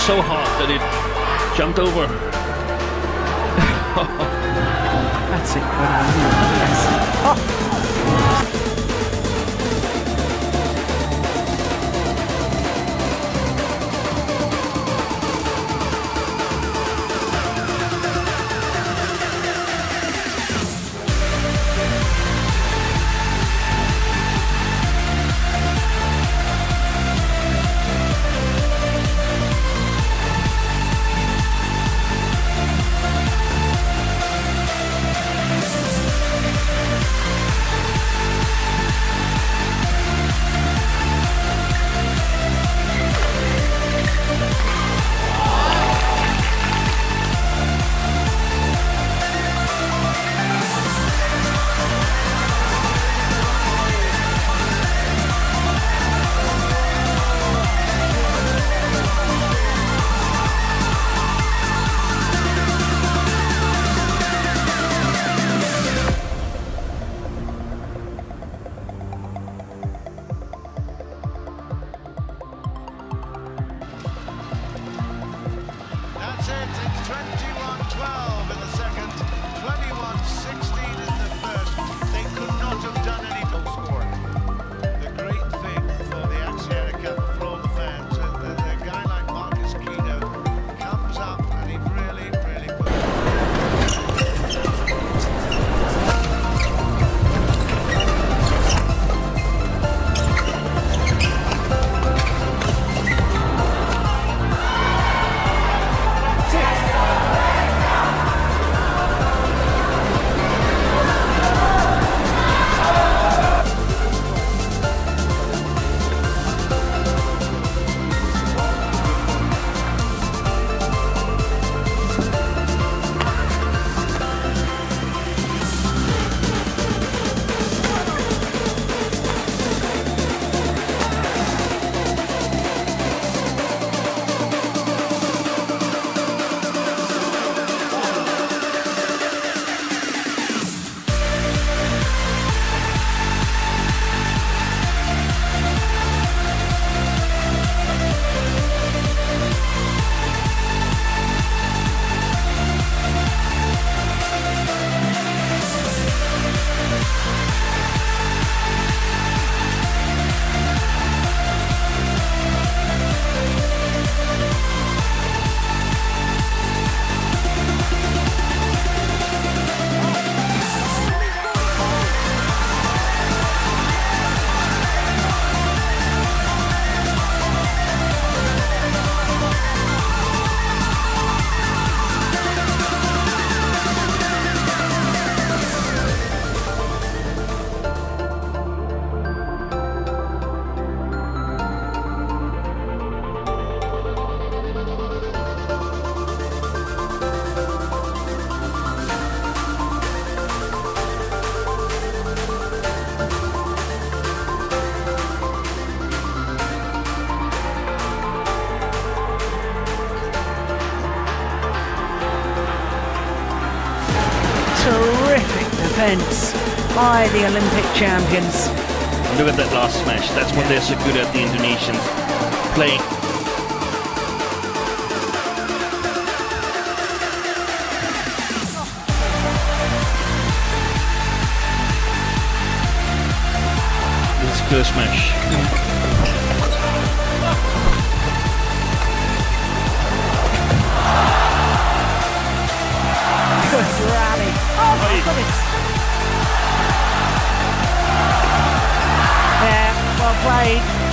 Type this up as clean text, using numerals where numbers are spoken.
so hard that it jumped over. That's incredible. Yes. Oh. That's it, it's 21-12 in the second, 21-16 in the first. They could not have done any goal scoring. The great thing for the Axiata Cup and for all the fans is that a guy like Marcus Keto comes up and he really Terrific defence by the Olympic champions. Look at that last smash. That's what they're so good at, the Indonesians. Playing. This is clear smash. Good rally. Oh my goodness. Yeah, well played.